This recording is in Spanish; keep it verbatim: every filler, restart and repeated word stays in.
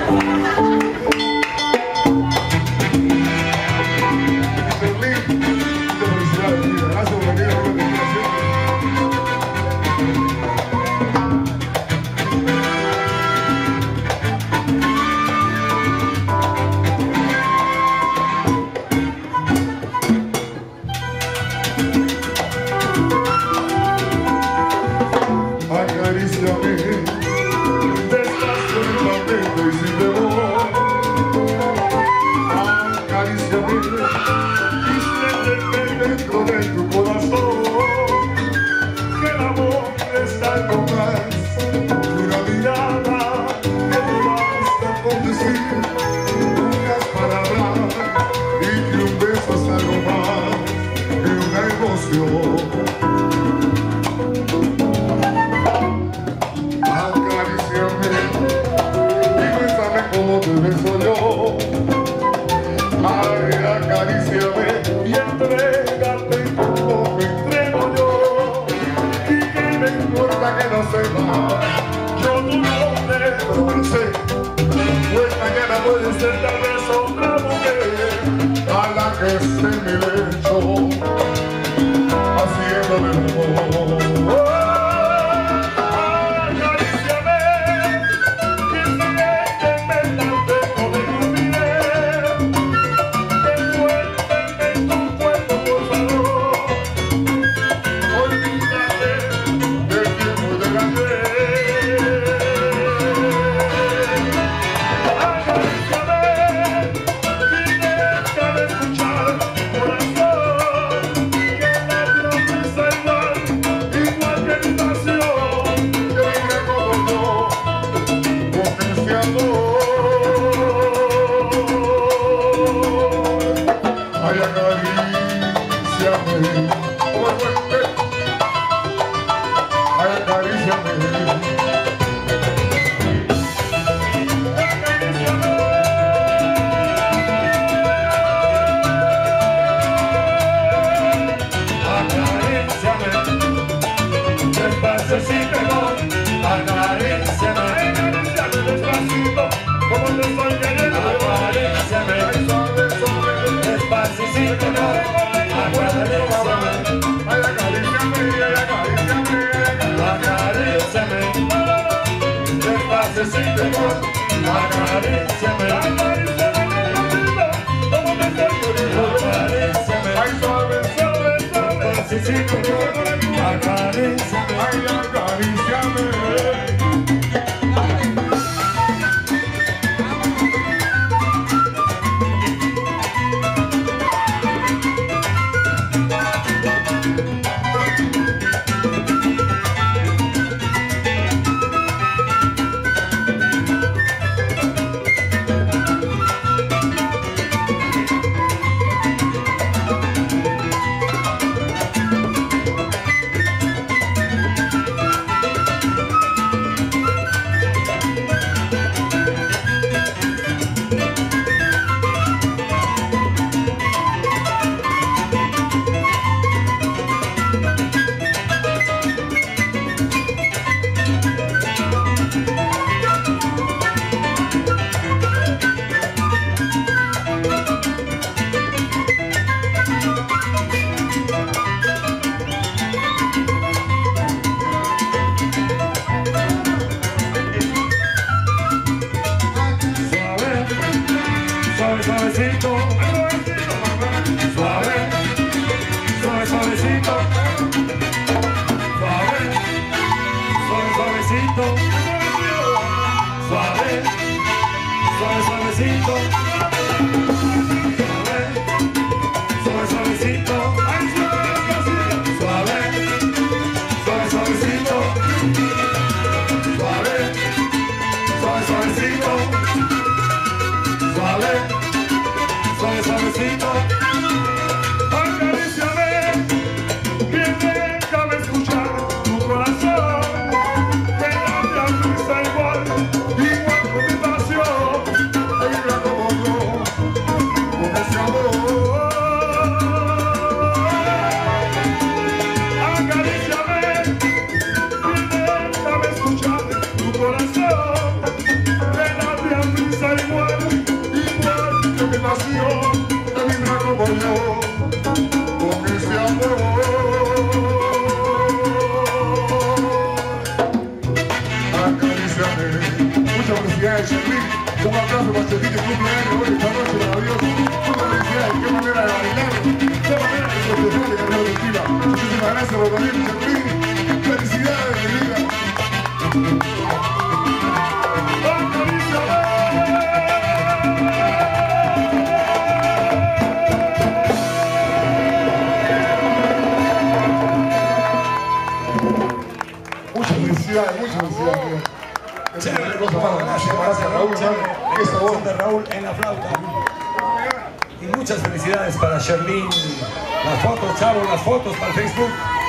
Corazón, ven a mi Muchas felicidades, Sherlyn. Un aplauso para Sherlyn que cumple años hoy, esta noche maravillosa. Muchas felicidades, qué manera de bailar, qué manera de festejar y cargar la tira. Muchísimas gracias por venir, Sherlyn. Felicidades, mi vida. Muchas felicidades, muchas felicidades. Chévere, gracias, gracias Raúl, esa voz de Raúl en la flauta. Y muchas felicidades para Sherlyn. Las fotos, chavos, las fotos para el Facebook.